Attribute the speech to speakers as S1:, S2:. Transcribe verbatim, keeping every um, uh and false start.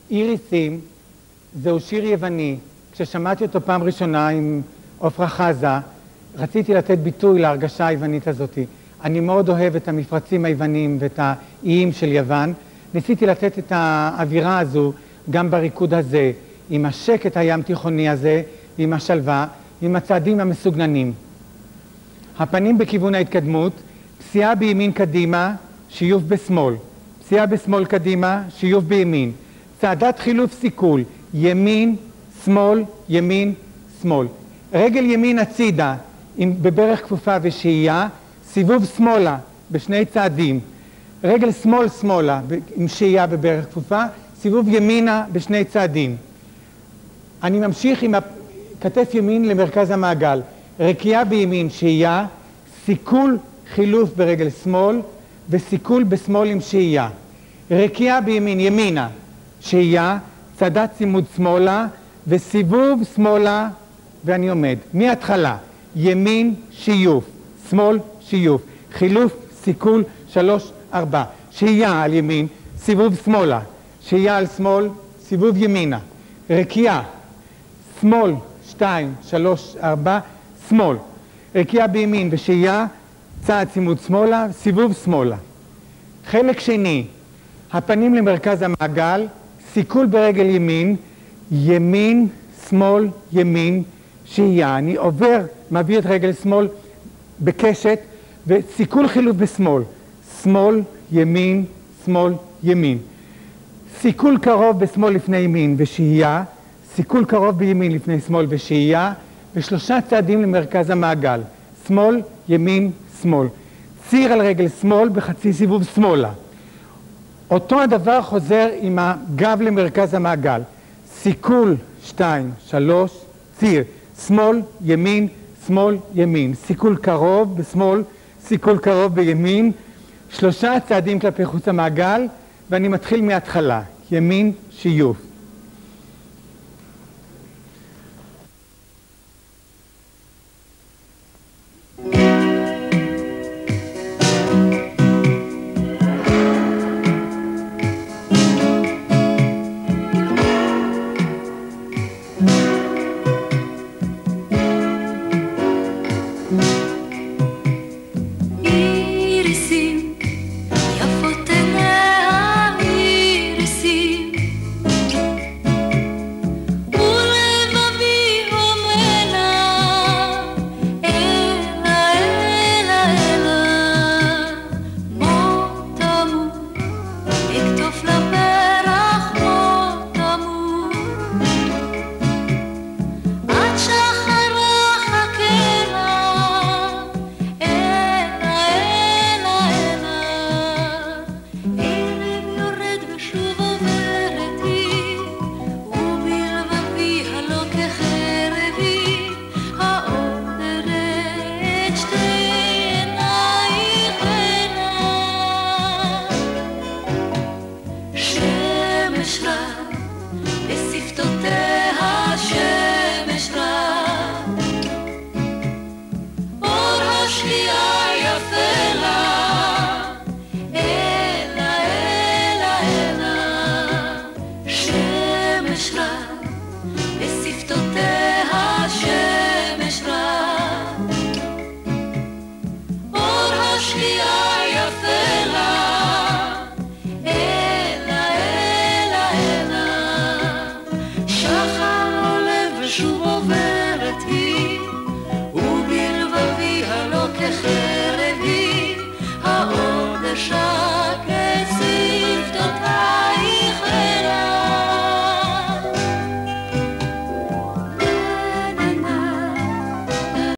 S1: איריסים זהו שיר יווני. כששמעתי אותו פעם ראשונה עם עופרה חזה, רציתי לתת ביטוי להרגשה היוונית הזאת. אני מאוד אוהב את המפרצים היוונים ואת האיים של יוון. ניסיתי לתת את האווירה הזו גם בריקוד הזה, עם השקט הים תיכוני הזה, עם השלווה, עם הצעדים המסוגננים. הפנים בכיוון ההתקדמות, פסיעה בימין קדימה, שיוף בשמאל. פסיעה בשמאל קדימה, שיוף בימין. צעדת חילוף סיכול, ימין, שמאל, ימין, שמאל. רגל ימין הצידה, עם בברך כפופה ושהייה, סיבוב שמאלה בשני צעדים. רגל שמאל שמאלה עם שהייה בברך כפופה, סיבוב ימינה בשני צעדים. אני ממשיך עם כתף ימין למרכז המעגל. רקיעה בימין שהייה, סיכול חילוף ברגל שמאל וסיכול בשמאל עם שהייה. רקיעה בימין ימינה שהייה, צעדת צימוד שמאלה וסיבוב שמאלה ואני עומד. מההתחלה, ימין שיוף, שמאל שיוף, חילוף, סיכול, שלוש, ארבע. שהייה על ימין, סיבוב שמאלה, שהייה על שמאל, סיבוב ימינה. רקיעה, שמאל, שתיים, שלוש, ארבע, שמאל. רקיעה בימין ושהייה, צעד צימוד שמאלה, סיבוב שמאלה. חלק שני, הפנים למרכז המעגל, סיכול ברגל ימין, ימין, שמאל, ימין, שהייה. אני עובר, מעביר את רגל שמאל בקשת, וסיכול חילוף בשמאל. שמאל, ימין, שמאל, ימין. סיכול קרוב בשמאל לפני ימין ושהייה, סיכול קרוב בימין לפני שמאל ושהייה, ושלושה צעדים למרכז המעגל. שמאל, ימין, שמאל. ציר על רגל שמאל בחצי סיבוב שמאלה. אותו הדבר חוזר עם הגב למרכז המעגל. סיכול, שתיים, שלוש, ציר. שמאל, ימין, שמאל, ימין. סיכול קרוב בשמאל, סיכול קרוב בימין. שלושה צעדים כלפי חוץ המעגל, ואני מתחיל מההתחלה. ימין, שיוף.
S2: שוב עובר